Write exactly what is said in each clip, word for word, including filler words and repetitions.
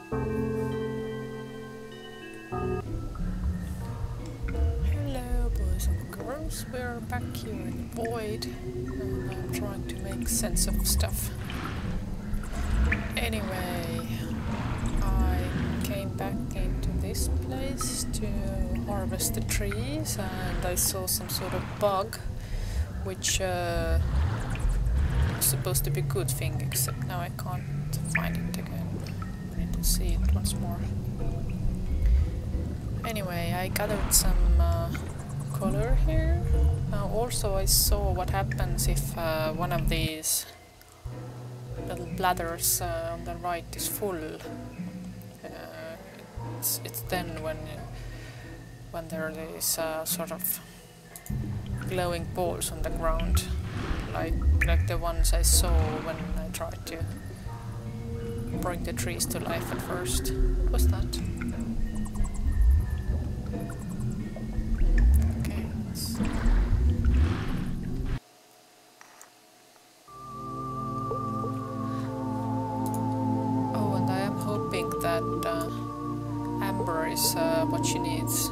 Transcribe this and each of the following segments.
Hello boys and girls, we're back here in the void and I'm trying to make sense of stuff. Anyway, I came back into this place to harvest the trees and I saw some sort of bug which uh, was supposed to be a good thing, except now I can't find it again. I need to see it once more. Anyway, I gathered some uh, color here. Uh, also I saw what happens if uh, one of these little bladders uh, on the right is full. Uh, it's, it's then when when there is uh, sort of glowing balls on the ground, like like the ones I saw when I tried to bring the trees to life at first. What's that? Okay. Let's oh, and I am hoping that uh, amber is uh, what she needs.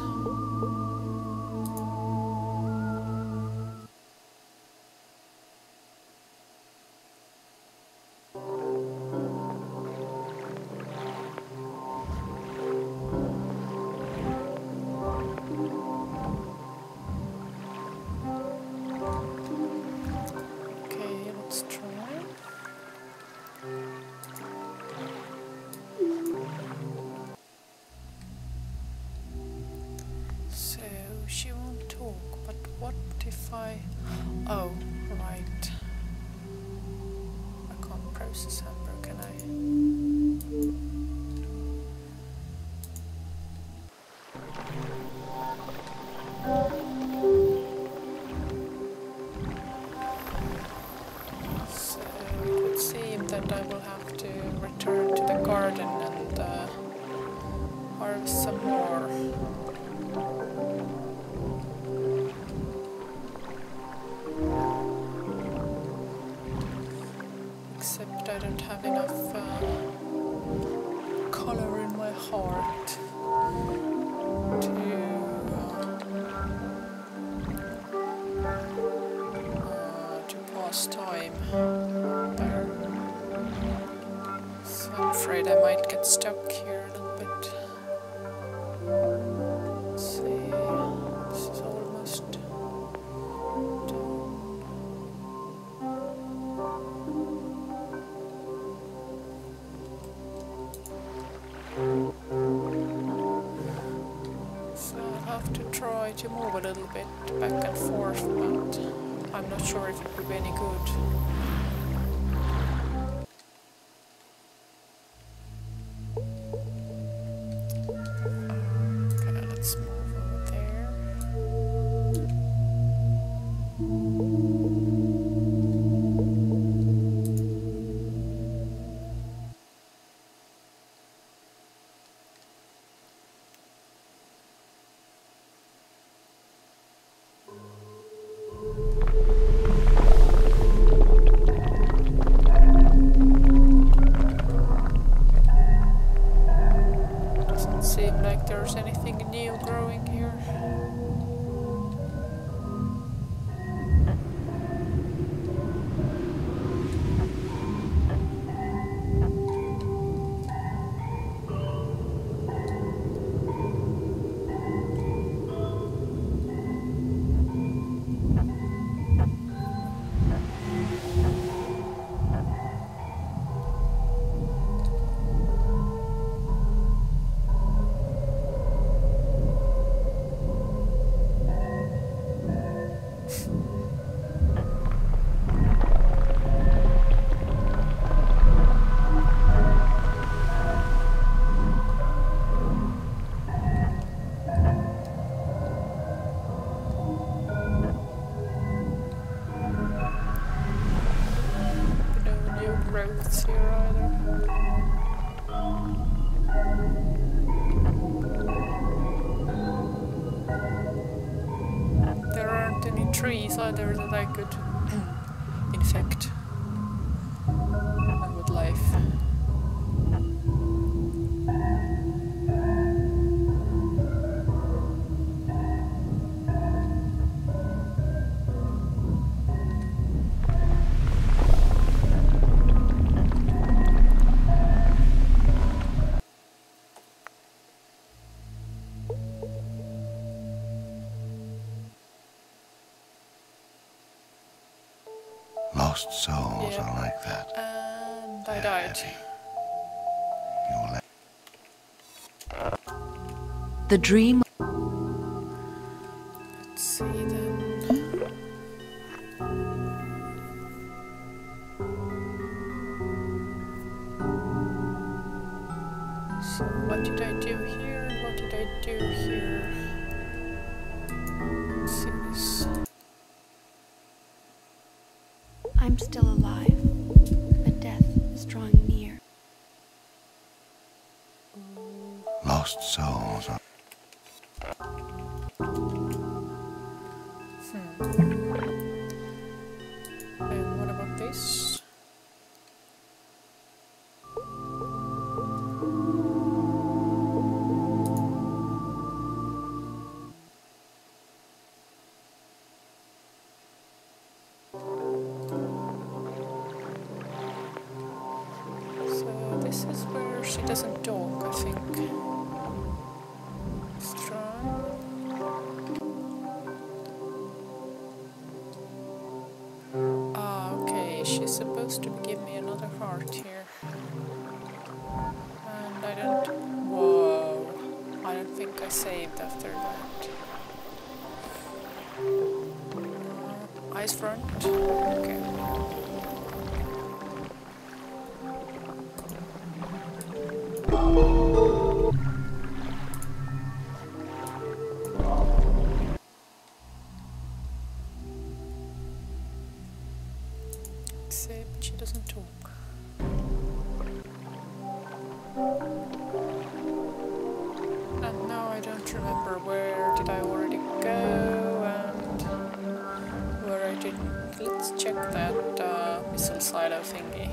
Oh, right. I can't process amber, can I? So it would seem that I will have to return to the garden and uh, harvest some more. Except I don't have enough uh, color in my heart to uh, to pass time there. So I'm afraid I might get stuck here a little bit. Let's see, this is almost done. So I'll have to try to move a little bit back and forth, but I'm not sure if it will be any good. Okay, let's move over there. Seem like there's anything new growing here. Growths here either. There aren't any trees either that I could infect with life. Lost souls Yep. are like that. And I They're died. heavy. You'll The dream. Let's see then. So what did I do here? What did I do here? Let's see this. I'm still alive, but death is drawing near. lost souls are And what about this? So this is where she doesn't talk, I think. Let's try. Ah, okay, she's supposed to give me another heart here. And I don't... Whoa. I don't think I saved after that. Uh, ice front? Okay. Except she doesn't talk. And now I don't remember where did I already go and where I didn't. Let's check that uh, missile silo thingy.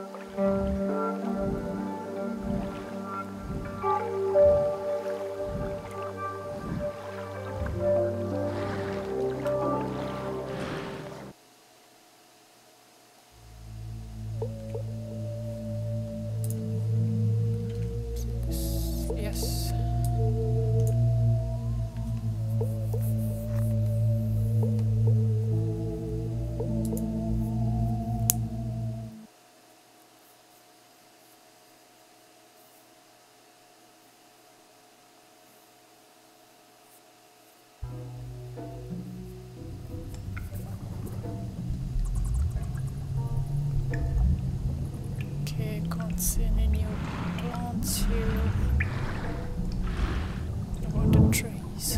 Yes. Okay, can't see any new plants here. What about the trees?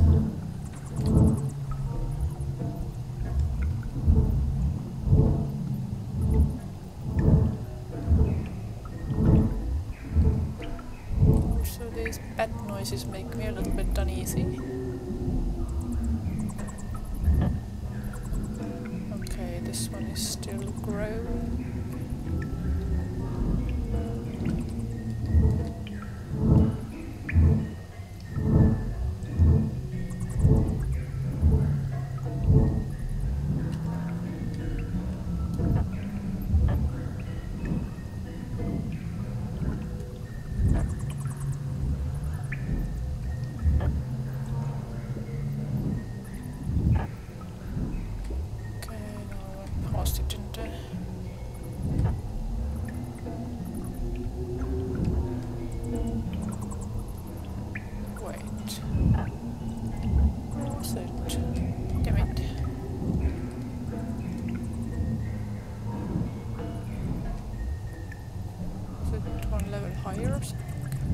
So these bat noises make me a little bit uneasy. Okay, this one is still growing. Higher or something?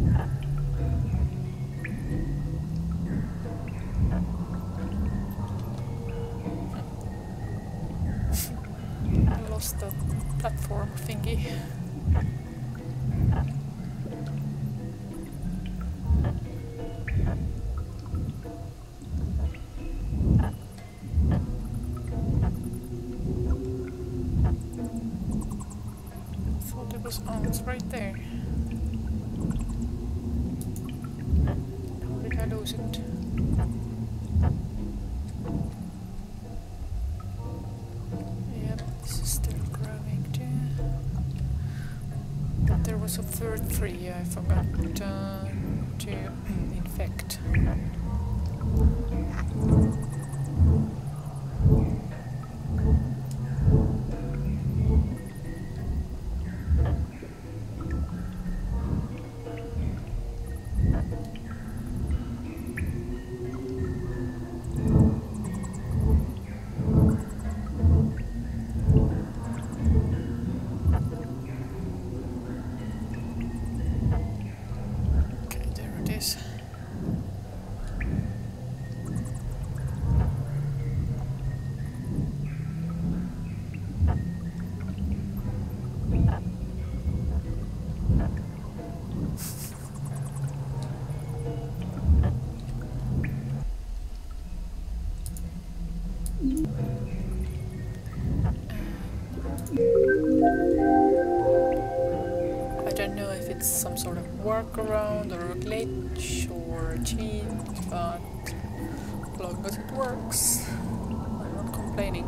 I lost the platform thingy. I thought it was on, it's right there. Did I lose it? Yep, this is still growing too. But there was a third tree I forgot uh, to infect. sort of workaround or a glitch or a cheat, but as long as it works, I'm not complaining.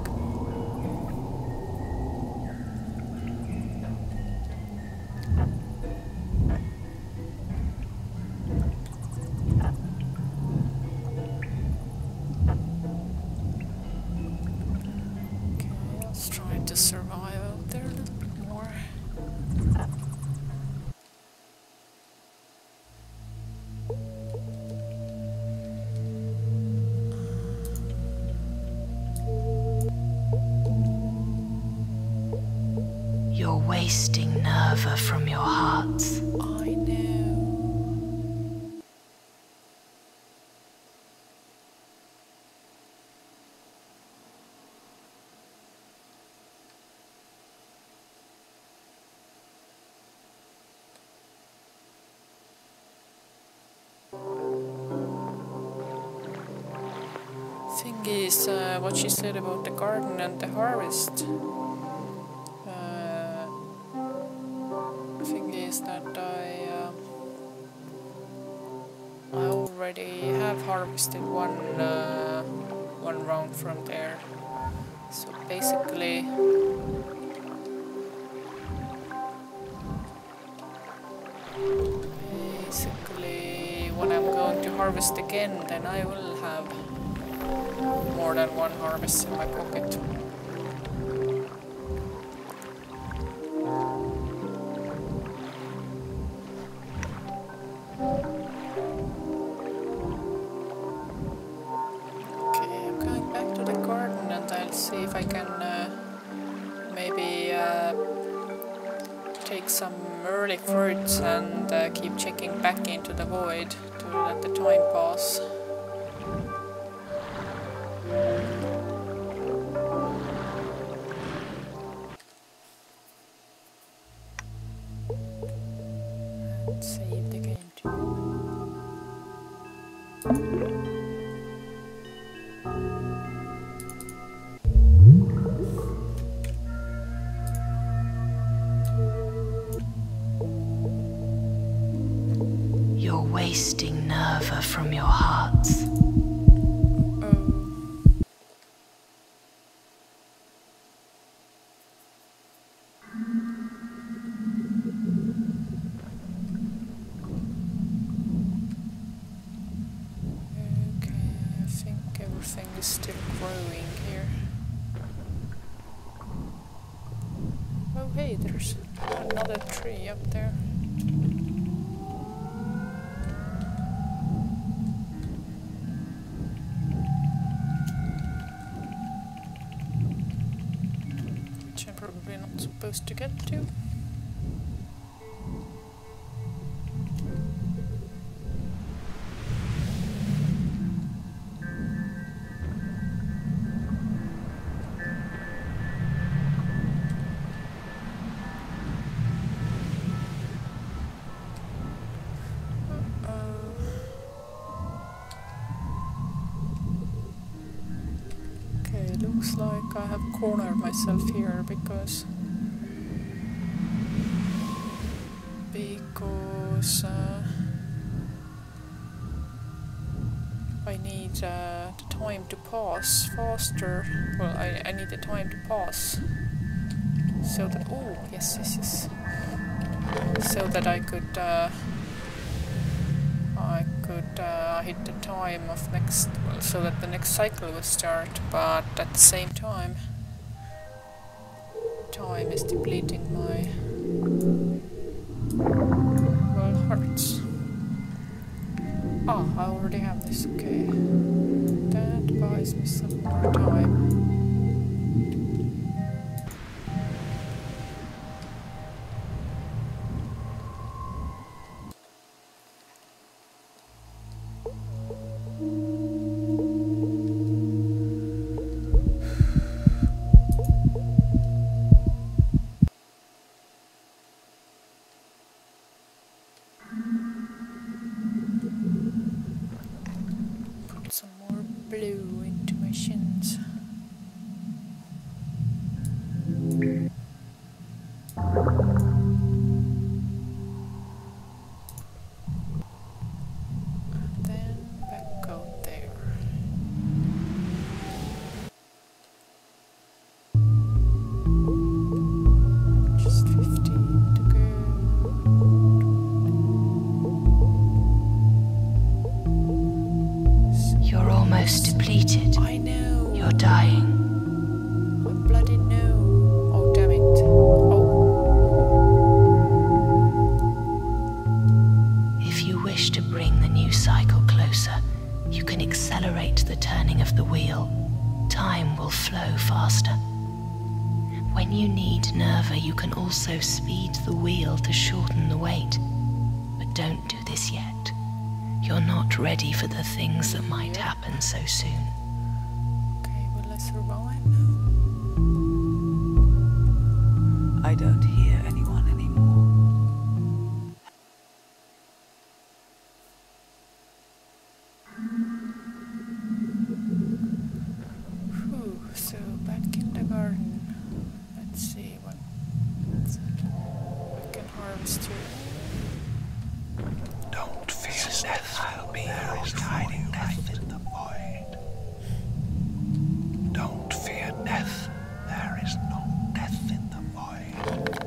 Okay, let's try to survive out there a little bit more. You're wasting nerva from your hearts. I know. Thing is, uh, what she said about the garden and the harvest. Uh, thing is that I, uh, I already have harvested one uh, one round from there. So basically, basically, when I'm going to harvest again, then I will have more than one harvest in my pocket. Okay, I'm going back to the garden and I'll see if I can uh, maybe uh, take some early fruits and uh, keep checking back into the void to let the time pass. Save the game too. You're wasting nerva from your hearts. Everything is still growing here. Oh hey, there's another tree up there. Which I'm probably not supposed to get to. Looks like I have cornered myself here because because uh, I need uh, the time to pass faster. Well, I, I need the time to pass so that oh yes yes yes so that I could uh, I could uh, hit the time of next, well, so that the next cycle would start, but at the same time time is depleting my, well, hearts. Ah, I already have this, okay. That buys me some more time. Some more blue into my shins. defeated. I know. You're dying. I bloody know. Oh, damn it. Oh. If you wish to bring the new cycle closer, you can accelerate the turning of the wheel. Time will flow faster. When you need Nerva, you can also speed the wheel to shorten the wait. But don't do this yet. You're not ready for the things that might happen so soon. Okay, will I survive now? I don't hear anyone anymore. Whew, so back in the garden. Let's see what I can harvest here. Don't fear death. I'll be there is hiding death in the void. Don't fear death. There is no death in the void.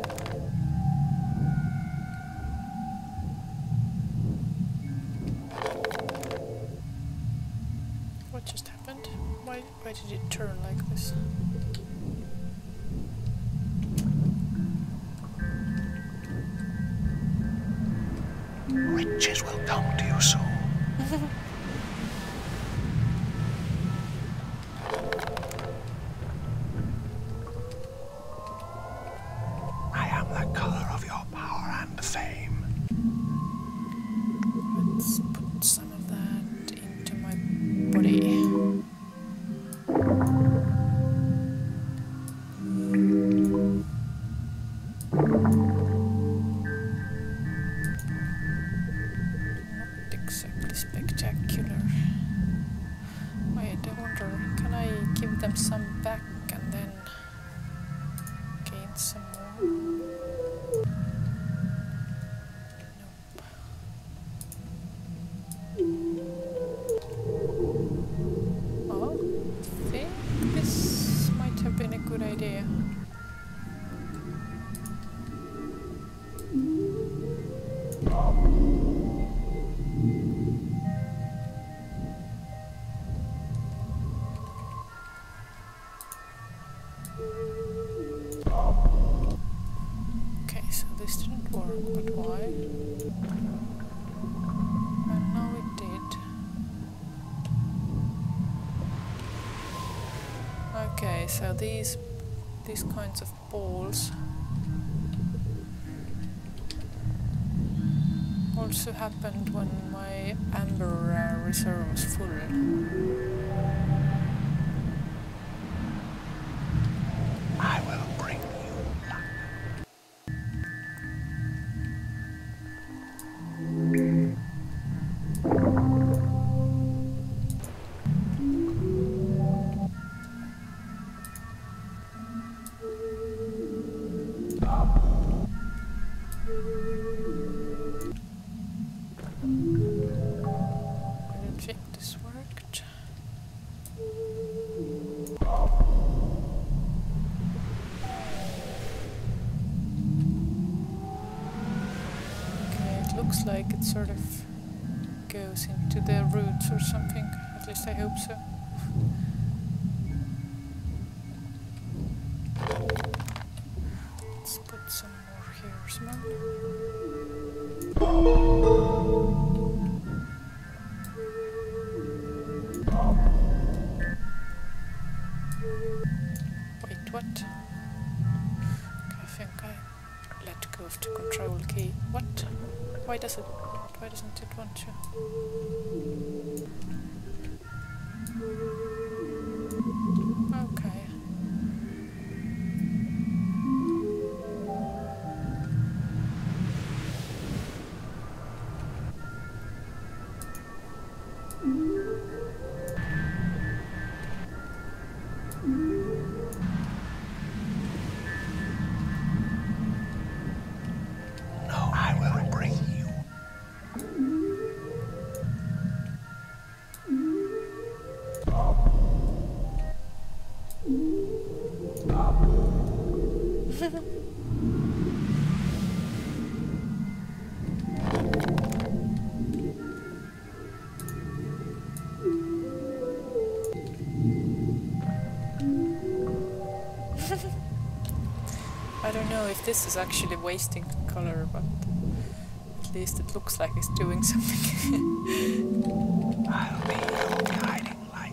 What just happened? Why, why did it turn like this? Riches will come to you soon. I am the color of your power and fame. Let's put some of that into my body. Not exactly spectacular. Wait, I wonder, can I give them some back and then gain some more? Nope. Oh, I think this might have been a good idea. Okay, so this didn't work, but why? And now it did. Okay, so these these kinds of balls also happened when my amber uh, reserve was full. I will bring you luck. I don't think this worked. Okay, it looks like it sort of goes into the roots or something. At least I hope so. Let's put some more here as well. Wait, what? Okay, I think I let go of the control key. What? Why does it? Why doesn't it want to? Okay. No, I will bring you. know if this is actually wasting color, but at least it looks like it's doing something. I'll be your guiding light.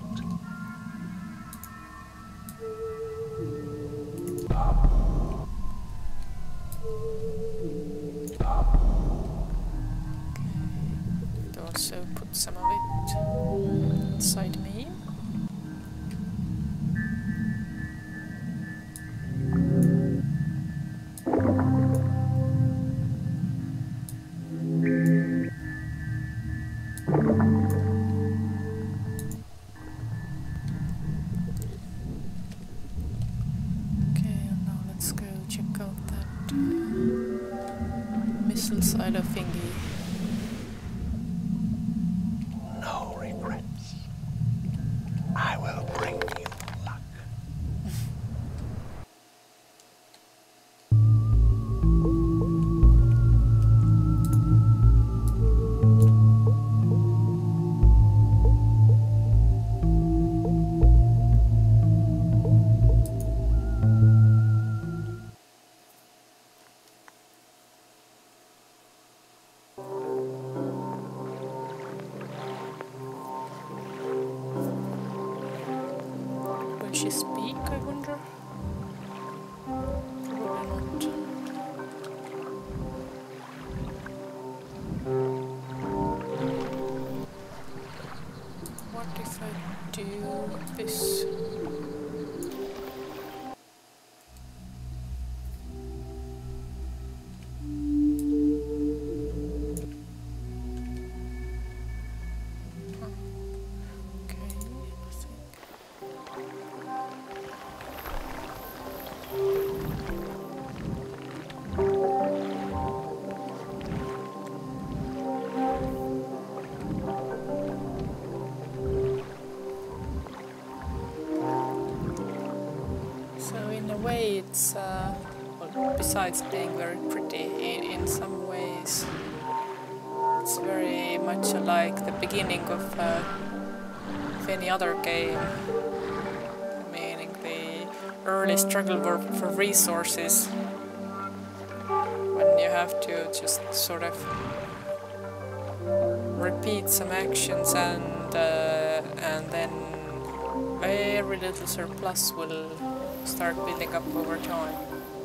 Could also put some of it inside me. Silo thingy. No regrets. I will bring you luck. She speak, I wonder? Probably not. What if I do this? It's, uh, well, besides being very pretty, in, in some ways it's very much like the beginning of, uh, of any other game, meaning the early struggle for, for resources, when you have to just sort of repeat some actions and, uh, and then very little surplus will start building up over time.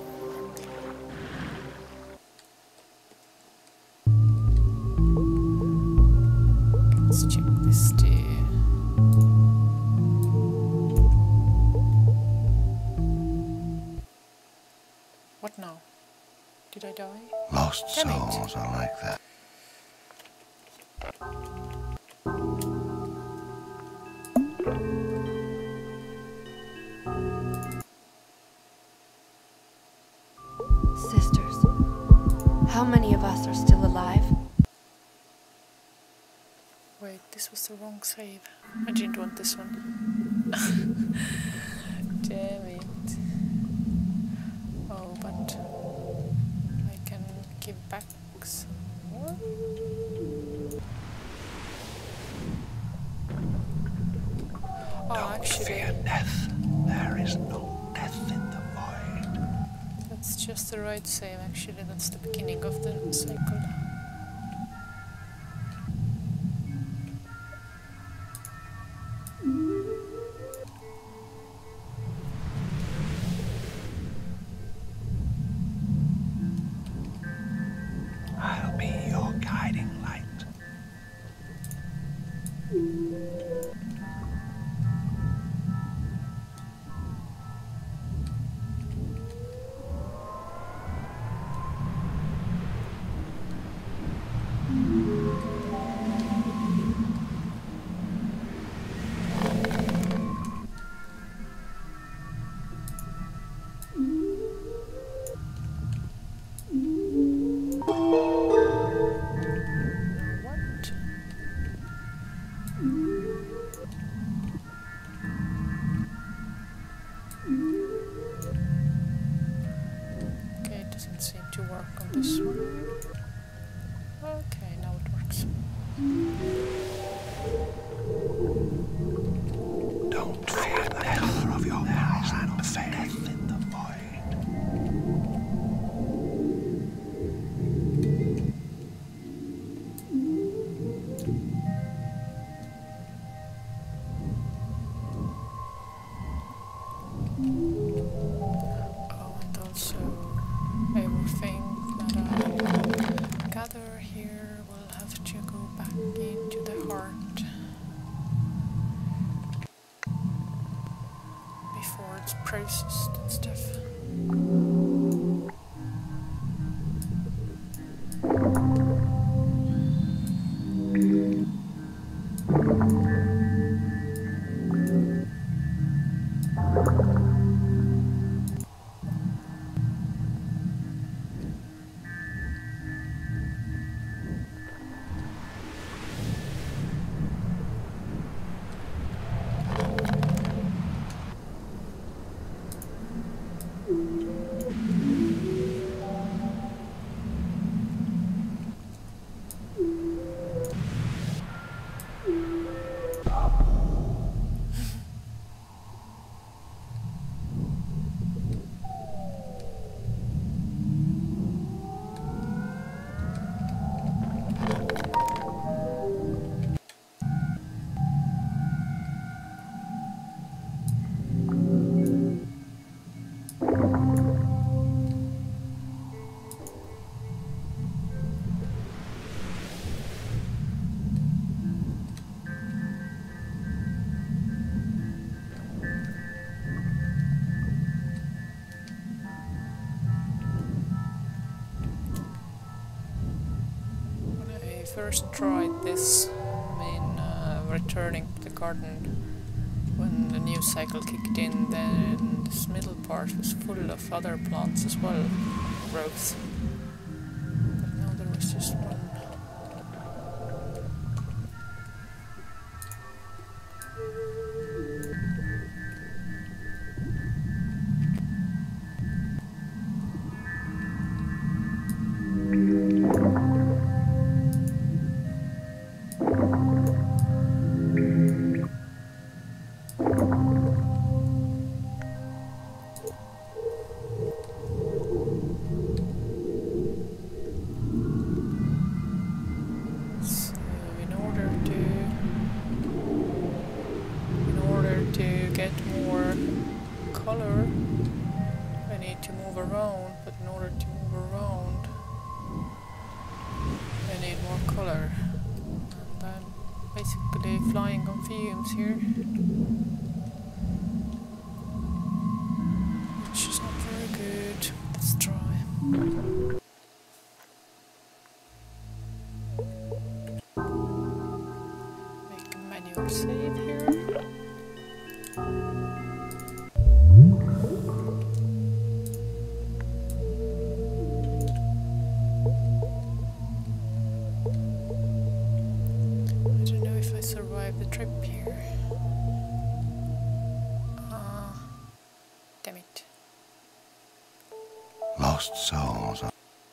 Let's check this too. What now? Did I die? Lost Damn souls are like that. Sisters, how many of us are still alive? Wait, this was the wrong save. I didn't want this one. Damn it. Oh, but I can give back some more. Oh, Don't actually, fear death. There is no death in the void. that's just the right save. Actually, that's the beginning of the cycle. I'll be your guiding light. processed and stuff. First tried this, I mean, uh, returning to the garden when the new cycle kicked in, then this middle part was full of other plants as well, growth. But now there was just one. Flying on fumes here, which is not very good. Let's try. Make a manual save here. Survive the trip here. Ah, uh, damn it. Lost souls.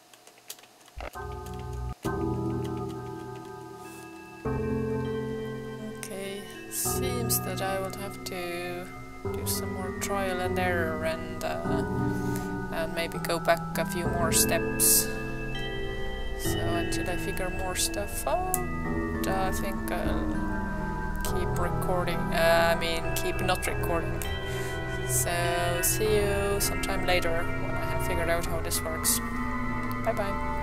Okay, seems that I will have to do some more trial and error and, uh, and maybe go back a few more steps. So until I figure more stuff out, I think I'll keep recording, uh, I mean keep not recording. So see you sometime later when I have figured out how this works. Bye bye.